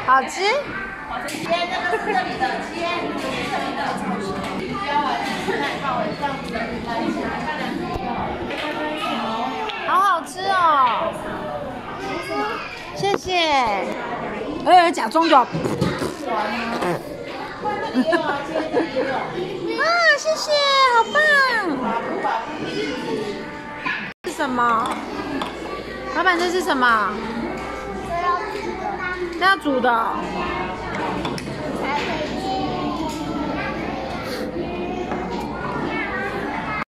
好吃。 今天这个是这里的，今天这里的标完，那你帮我这样子来一起来看两好好吃哦，谢谢。假装就好。啊，谢谢，好棒！是什么？老板，这是什么？这要煮的。